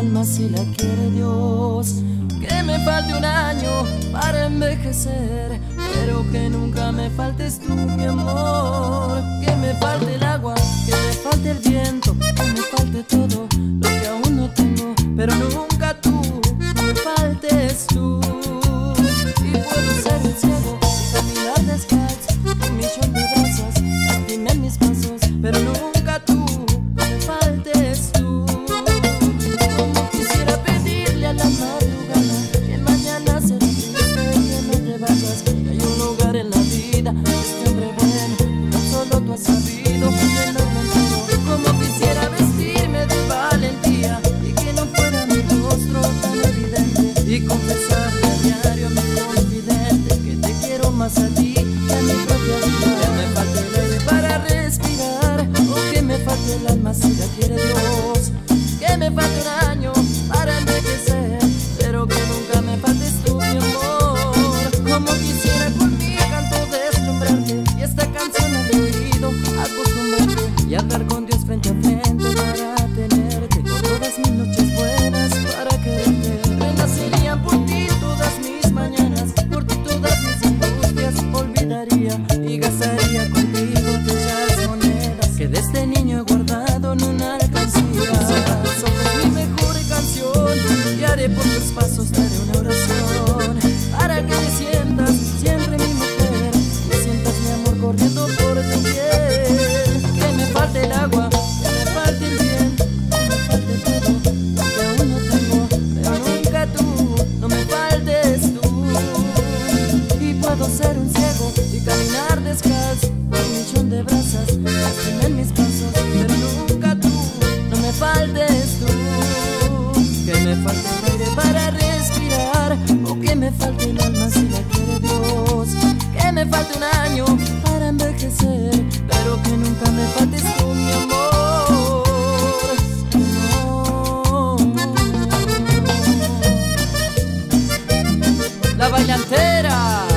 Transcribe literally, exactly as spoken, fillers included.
alma si la quiere Dios. Que me falte un año para envejecer, pero que nunca me faltes tú, mi amor. Que me falte el agua, que me falte el viento, que me falte todo lo que aún no tengo, pero nunca tú, no me faltes tú. Y puedo ser el ciego y caminar descalzo, un millón de brazos, lastimen mis pasos, pero nunca tú, no me faltes tú. Como quisiera pedirle a la madrugada que mañana será triste, que no te vayas, que hay un lugar en la vida, este hombre bueno, no solo tú has sabido llenarme entero. Como quisiera vestirme de valentía y que no fuera mi rostro tan evidente, y confesarle a diario a mi confidente que te quiero más a ti que a mi propia vida. Que me falte el aire para respirar, o que me falte el alma si la quiere Dios. Que me falte un año para envejecer, pero que nunca me faltes tú, mi amor. Como quisiera con mi canto deslumbrarte y esta canción al oído acostumbrarte, y hablar con Dios frente a frente para tenerte, con todas mis noches buenas para quererte. Renacerían por ti todas mis mañanas, por ti todas mis angustias olvidaría, y gastaría contigo aquellas monedas que de este niño he guardado en una alcancía. Somos mi mejor canción y haré por tus pasos, te haré una oración para que te sientas siempre mi mujer, que sientas mi amor corriendo por tu piel. Que me falte el agua, que me falte el viento, que me falte todo lo que aún no tengo, pero nunca tú, no me faltes tú. Y puedo ser un ciego y caminar descalzo, un millón de brazos lastimen mis pasos, pero nunca tú, no me faltes tú. Que me falte el aire para respirar, o que me falte el alma si la quiere Dios. Que me falte un año para envejecer, pero que nunca me faltes tú, mi amor. No. La bailantera.